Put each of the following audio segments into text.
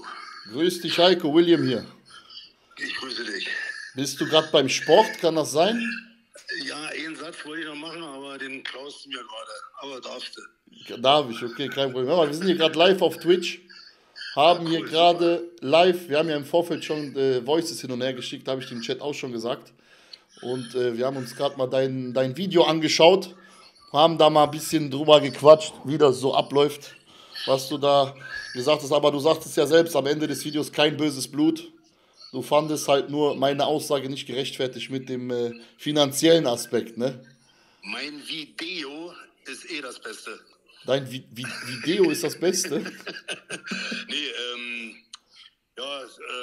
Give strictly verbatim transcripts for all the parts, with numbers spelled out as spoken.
Grüß dich, Heiko, William hier. Ich grüße dich. Bist du gerade beim Sport, kann das sein? Ja, einen Satz wollte ich noch machen, aber den klaust du mir gerade. Aber darfst du. Darf ich, okay, kein Problem. Aber wir sind hier gerade live auf Twitch, haben Ja, hier cool, gerade live, wir haben ja im Vorfeld schon äh, Voices hin und her geschickt, habe ich dem Chat auch schon gesagt. Und äh, wir haben uns gerade mal dein, dein Video angeschaut, haben da mal ein bisschen drüber gequatscht, wie das so abläuft, was du da gesagt hast. Aber du sagtest ja selbst am Ende des Videos kein böses Blut. Du fandest halt nur meine Aussage nicht gerechtfertigt mit dem äh, finanziellen Aspekt, ne? Mein Video ist eh das Beste. Dein Vi Vi Video ist das Beste? Nee, ähm, ja,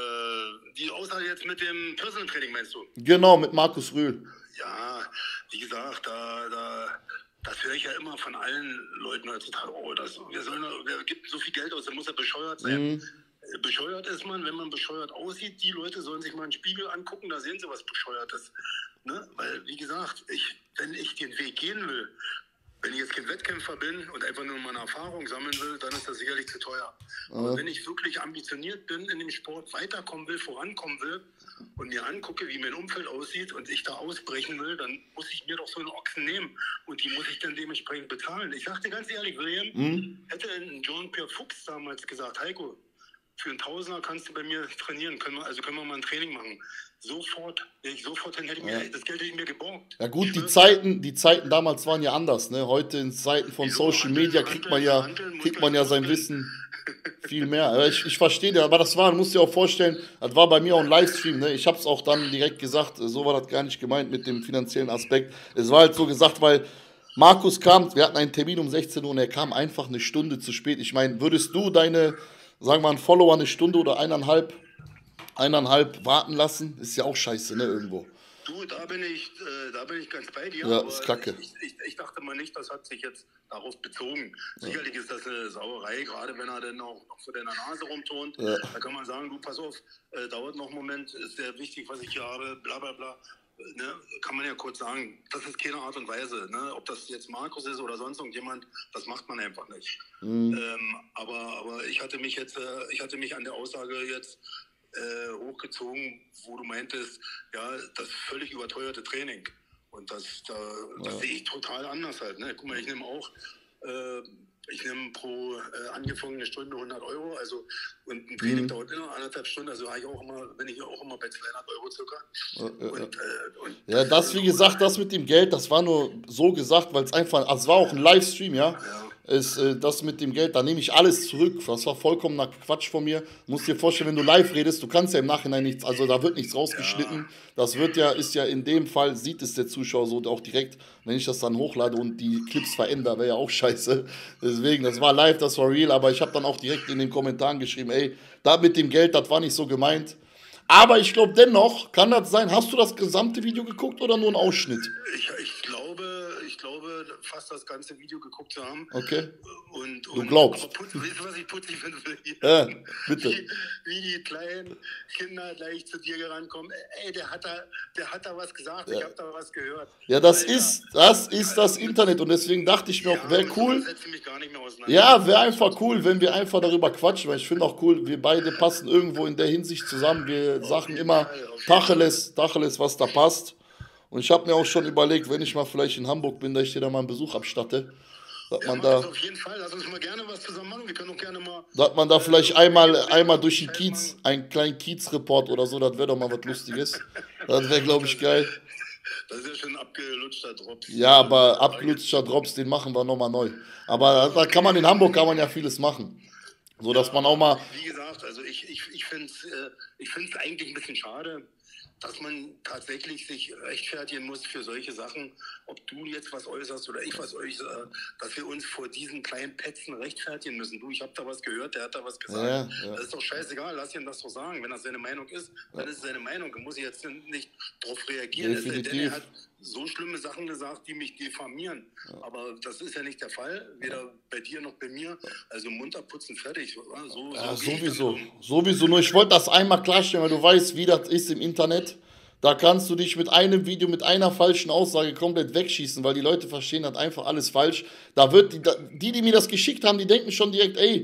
äh, die Aussage jetzt mit dem Personal Training meinst du? Genau, mit Markus Rühl. Ja, wie gesagt, da, da, das höre ich ja immer von allen Leuten heutzutage. Oh, das, wir sollen, wer gibt so viel Geld aus, dann muss er bescheuert sein. Mhm. Bescheuert ist man, wenn man bescheuert aussieht. Die Leute sollen sich mal einen Spiegel angucken, da sehen sie was Bescheuertes. Ne? Weil, wie gesagt, ich, wenn ich den Weg gehen will, wenn ich jetzt kein Wettkämpfer bin und einfach nur meine Erfahrung sammeln will, dann ist das sicherlich zu teuer. Mhm. Aber wenn ich wirklich ambitioniert bin, in dem Sport weiterkommen will, vorankommen will und mir angucke, wie mein Umfeld aussieht und ich da ausbrechen will, dann muss ich mir doch so einen Ochsen nehmen und die muss ich dann dementsprechend bezahlen. Ich sag dir ganz ehrlich, William, mhm. hätte ein Jean-Pierre Fuchs damals gesagt, Heiko, für einen Tausender kannst du bei mir trainieren, können wir, also können wir mal ein Training machen. Sofort, ich sofort, dann hätte ich mir, ja. das Geld hätte ich mir geborgt. Ja gut, die Zeiten, die Zeiten damals waren ja anders, ne? Heute in Zeiten von Wieso? Social Media kriegt man ja, kriegt man ja sein Wissen viel mehr. Ich, ich verstehe dir, aber das war, du musst dir auch vorstellen, das war bei mir auch ein Livestream, ne? Ich habe es auch dann direkt gesagt, so war das gar nicht gemeint mit dem finanziellen Aspekt. Es war halt so gesagt, weil Markus kam, wir hatten einen Termin um sechzehn Uhr und er kam einfach eine Stunde zu spät. Ich meine, würdest du deine, sagen wir mal, einen Follower eine Stunde oder eineinhalb, eineinhalb warten lassen? Ist ja auch scheiße, ne, irgendwo. Du, da bin ich, äh, da bin ich ganz bei dir. Ja, aber ist kacke. Ich, ich, ich dachte mal nicht, das hat sich jetzt darauf bezogen. Ja. Sicherlich ist das eine Sauerei, gerade wenn er dann auch noch vor deiner Nase rumturnt. Ja. Da kann man sagen, du, pass auf, äh, dauert noch einen Moment, ist sehr wichtig, was ich hier habe, bla bla bla. Ne, kann man ja kurz sagen, das ist keine Art und Weise. Ne? Ob das jetzt Markus ist oder sonst irgendjemand, das macht man einfach nicht. Mhm. Ähm, aber, aber ich hatte mich jetzt, äh, ich hatte mich an der Aussage jetzt äh, hochgezogen, wo du meintest, ja, das völlig überteuerte Training. Und das, da, das ja. sehe ich total anders halt. Ne? Guck mal, ich nehme auch, äh, ich nehme pro äh, angefangene Stunde hundert Euro, also und ein Training mhm. dauert immer anderthalb Stunden, also habe ich auch immer, bin ich auch immer bei zweihundert Euro circa. Ja, ja, und, äh, und ja das, das wie gesagt, das mit dem Geld, das war nur so gesagt, weil es einfach, also es war auch ein Livestream, ja. ja. Ist, äh, das mit dem Geld, da nehme ich alles zurück. Das war vollkommener Quatsch von mir. Du musst dir vorstellen, wenn du live redest, du kannst ja im Nachhinein nichts, also da wird nichts rausgeschnitten. Ja. Das wird ja, ist ja in dem Fall, sieht es der Zuschauer so auch direkt, wenn ich das dann hochlade und die Clips verändere, wäre ja auch scheiße. Deswegen, das war live, das war real, aber ich habe dann auch direkt in den Kommentaren geschrieben, ey, da mit dem Geld, das war nicht so gemeint. Aber ich glaube dennoch, kann das sein, hast du das gesamte Video geguckt oder nur einen Ausschnitt? Ich, ich glaube, ich glaube, fast das ganze Video geguckt zu haben. Okay. Und, und, du glaubst. Aber putz, weißt du, was ich putzig finde? Ja, bitte. Wie, wie die kleinen Kinder gleich zu dir rankommen. Ey, der hat da, der hat da was gesagt, ja. ich habe da was gehört. Ja, das Alter. ist, das ist das Internet und deswegen dachte ich mir ja, auch, wäre cool. Mich gar nicht mehr auseinander. Ja, wäre einfach cool, wenn wir einfach darüber quatschen, weil ich finde auch cool, wir beide passen irgendwo in der Hinsicht zusammen. Wir sagen immer Tacheles, Tacheles, was da passt. Und ich habe mir auch schon überlegt, wenn ich mal vielleicht in Hamburg bin, dass ich dir da mal einen Besuch abstatte. Dass ja, man da, auf jeden Fall, lass uns mal gerne was zusammen machen. Wir können auch gerne mal. Dass man da vielleicht einmal, einmal durch den Kiez, einen kleinen Kiez-Report oder so, das wäre doch mal was Lustiges. Das wäre, glaube ich, geil. Das ist ja schon ein abgelutschter Drops. Ja, aber abgelutschter Drops, den machen wir nochmal neu. Aber da kann man in Hamburg kann man ja vieles machen. So, dass ja, man auch mal. Wie gesagt, also ich, ich, ich finde es äh, ich find's eigentlich ein bisschen schade, dass man tatsächlich sich rechtfertigen muss für solche Sachen, ob du jetzt was äußerst oder ich was äußere, dass wir uns vor diesen kleinen Petzen rechtfertigen müssen. Du, ich habe da was gehört, der hat da was gesagt. Ja, ja. Das ist doch scheißegal, lass ihn das doch sagen. Wenn das seine Meinung ist, dann ist es seine Meinung. Da muss ich jetzt nicht drauf reagieren. Definitiv. Denn er hat so schlimme Sachen gesagt, die mich diffamieren. Ja. Aber das ist ja nicht der Fall, weder bei dir noch bei mir. Also munter putzen, fertig. So, ja, so sowieso. Sowieso. Nur ich wollte das einmal klarstellen, weil du weißt, wie das ist im Internet. Da kannst du dich mit einem Video, mit einer falschen Aussage komplett wegschießen, weil die Leute verstehen das einfach alles falsch. Da wird die, die, die mir das geschickt haben, die denken schon direkt, ey,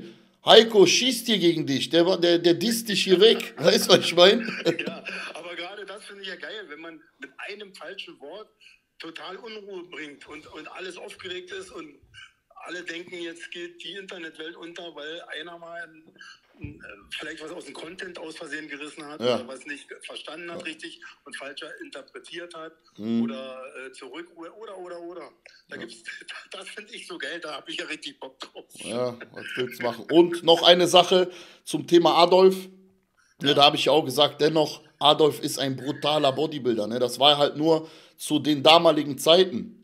Heiko schießt hier gegen dich, der, der, der disst dich hier weg. Weißt du, was ich meine? Ja, aber gerade das finde ich ja geil, wenn man mit einem falschen Wort total Unruhe bringt und, und alles aufgeregt ist und alle denken, jetzt geht die Internetwelt unter, weil einer mal ein, ein, vielleicht was aus dem Content aus Versehen gerissen hat ja. oder was nicht verstanden hat ja. richtig und falsch interpretiert hat mhm. oder äh, zurück oder oder oder. Da ja. gibt's, das finde ich so geil, da habe ich ja richtig Bock drauf. Ja, was willst du machen? Und noch eine Sache zum Thema Adolf. Ja. Ja, da habe ich ja auch gesagt, dennoch, Adolf ist ein brutaler Bodybuilder. Ne? Das war halt nur zu den damaligen Zeiten,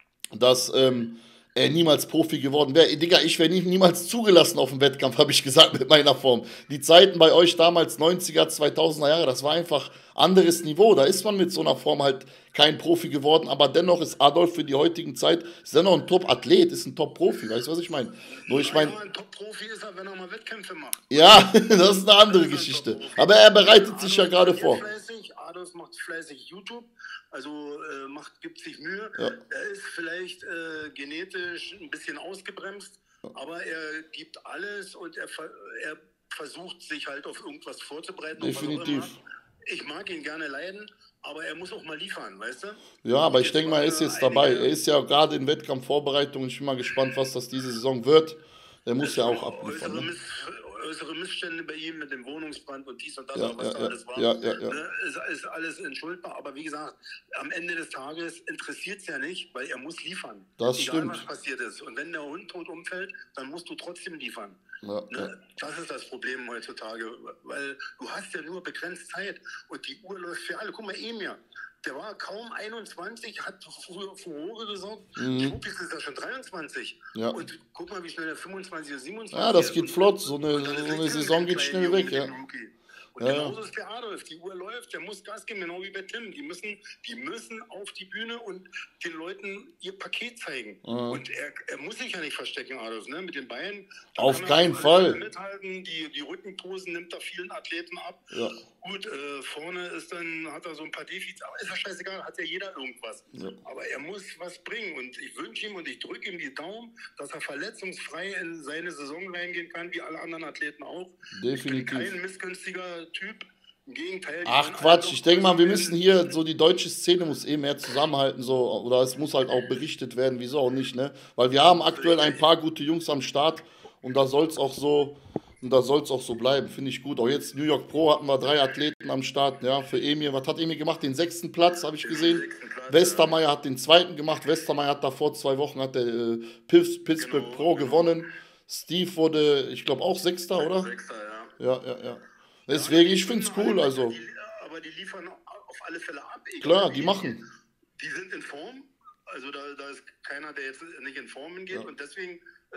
dass ähm, er niemals Profi geworden wäre. Digga, ich wäre nie, niemals zugelassen auf dem Wettkampf, habe ich gesagt, mit meiner Form. Die Zeiten bei euch damals, neunziger, zweitausender Jahre, das war einfach anderes Niveau. Da ist man mit so einer Form halt kein Profi geworden, aber dennoch ist Adolf für die heutigen Zeit, ist dennoch ein Top-Athlet, ist ein Top-Profi, weißt du, was ich meine? Nur ich meine, ja, ein Top-Profi ist er, wenn er mal Wettkämpfe macht. Ja, das ist eine andere ist Geschichte. Aber er bereitet sich ja gerade vor. Fleißig, Adolf macht fleißig YouTube, also äh, macht, gibt sich Mühe. Ja. Er ist vielleicht äh, genetisch ein bisschen ausgebremst, ja. aber er gibt alles und er, er versucht sich halt auf irgendwas vorzubereiten. Definitiv. Ich mag ihn gerne leiden, aber er muss auch mal liefern, weißt du? Ja, aber ich denke mal, er ist jetzt dabei. Er ist ja gerade in Wettkampfvorbereitung. Ich bin mal gespannt, was das diese Saison wird. Der muss ja auch abliefern. Äußere, ne? Miss, äußere Missstände bei ihm mit dem Wohnungsbrand und dies und das, ja, was ja, da ja, alles war, ja, ja, ja. Ne? Ist, ist alles entschuldbar. Aber wie gesagt, am Ende des Tages interessiert es ja nicht, weil er muss liefern. Das Egal, stimmt. was passiert ist. Und wenn der Hund tot umfällt, dann musst du trotzdem liefern. Ja, ne? ja. Das ist das Problem heutzutage, weil du hast ja nur begrenzt Zeit und die Uhr läuft für alle. Guck mal, Emir, der war kaum einundzwanzig, hat früher Furore gesorgt. Mhm. Schwuppis ist er schon dreiundzwanzig. Ja. Und guck mal, wie schnell der fünfundzwanzig oder siebenundzwanzig Ja, das geht ist. flott. So eine, so eine Saison geht schnell weg. Ja. Und ja, genauso ist der Adolf. Die Uhr läuft, der muss Gas geben, genau wie bei Tim. Die müssen, die müssen auf die Bühne und den Leuten ihr Paket zeigen. Mhm. Und er, er muss sich ja nicht verstecken, Adolf, ne? Mit den Beinen. Auf keinen Fall. Mithalten. Die, die Rückenposen nimmt er vielen Athleten ab. Ja. Gut, äh, vorne ist dann, hat er so ein paar Defizite, aber ist ja scheißegal, hat ja jeder irgendwas. Ja. Aber er muss was bringen und ich wünsche ihm und ich drücke ihm die Daumen, dass er verletzungsfrei in seine Saison reingehen kann, wie alle anderen Athleten auch. Definitiv. Ich bin kein missgünstiger Typ. Im Gegenteil. Ach Quatsch, ich denke mal, wir müssen hier, so die deutsche Szene muss eh mehr zusammenhalten, so, oder es muss halt auch berichtet werden, wieso auch nicht, ne? Weil wir haben aktuell ein paar gute Jungs am Start und da soll es auch so, und da soll es auch so bleiben, finde ich gut. Auch jetzt New York Pro hatten wir drei Athleten am Start, ja, für Emir. Was hat Emir gemacht? Den sechsten Platz, habe ich gesehen. Westermeier hat den zweiten gemacht. Westermeier hat da vor zwei Wochen hat der äh, Pittsburgh genau, Pro genau. gewonnen. Steve wurde, ich glaube, auch Sechster, oder? Sechster, ja. Ja, ja, ja. Deswegen, ich finde es cool, also. Aber die liefern auf alle Fälle ab. Klar, die machen. Die sind in Form. Also da, da ist keiner, der jetzt nicht in Formen geht ja. und deswegen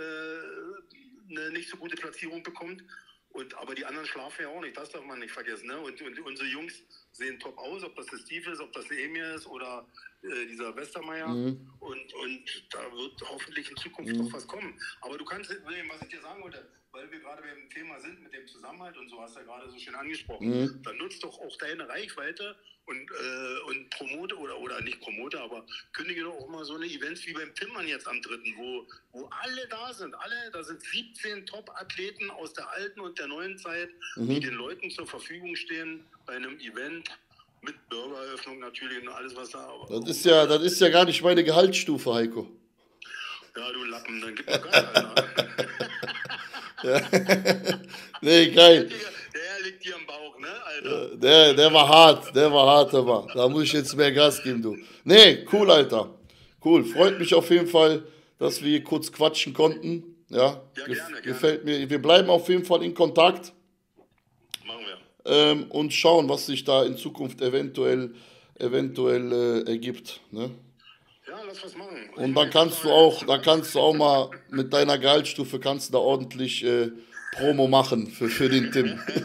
äh, eine nicht so gute Platzierung bekommt. Und, aber die anderen schlafen ja auch nicht, das darf man nicht vergessen. Ne? Und, und unsere Jungs sehen top aus, ob das der Steve ist, ob das der Emir ist oder äh, dieser Westermeier. Mhm. Und, und da wird hoffentlich in Zukunft mhm. noch was kommen. Aber du kannst, was ich dir sagen wollte, weil wir gerade beim Thema sind mit dem Zusammenhalt und so, hast du ja gerade so schön angesprochen, mhm. dann nutzt doch auch deine Reichweite und, äh, und promote oder, oder nicht promote, aber kündige doch auch mal so eine Events wie beim Timmern jetzt am dritten, wo, wo alle da sind, alle, da sind siebzehn Top-Athleten aus der alten und der neuen Zeit, mhm. die den Leuten zur Verfügung stehen bei einem Event mit Burgeröffnung natürlich und alles, was da... Das ist ja, das ist ja gar nicht meine Gehaltsstufe, Heiko. Ja, du Lappen, dann gib mal Gas, Alter. Ja. Nee, geil. Der liegt dir am Bauch, ne, Alter? Der, der war hart, der war hart, aber da muss ich jetzt mehr Gas geben, du. Nee, cool, Alter. Cool, freut mich auf jeden Fall, dass wir kurz quatschen konnten. Ja, ja gerne, gefällt gerne. mir. Wir bleiben auf jeden Fall in Kontakt. Machen wir. Ähm, und schauen, was sich da in Zukunft eventuell, eventuell äh, ergibt, ne? Ja, lass was machen. Und dann kannst du auch, dann kannst du auch mal mit deiner Gehaltsstufe kannst du da ordentlich äh, Promo machen für, für den Tim. Das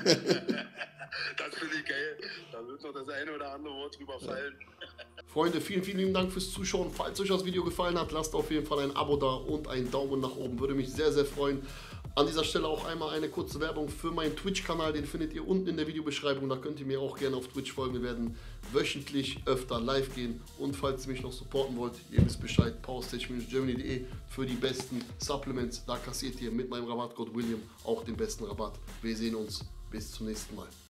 finde ich geil. Da wird noch das eine oder andere Wort drüber fallen. Freunde, vielen, vielen lieben Dank fürs Zuschauen. Falls euch das Video gefallen hat, lasst auf jeden Fall ein Abo da und einen Daumen nach oben. Würde mich sehr, sehr freuen. An dieser Stelle auch einmal eine kurze Werbung für meinen Twitch-Kanal, den findet ihr unten in der Videobeschreibung, da könnt ihr mir auch gerne auf Twitch folgen, wir werden wöchentlich öfter live gehen und falls ihr mich noch supporten wollt, ihr wisst Bescheid, powerstage Germany punkt de für die besten Supplements, da kassiert ihr mit meinem Rabattcode William auch den besten Rabatt. Wir sehen uns, bis zum nächsten Mal.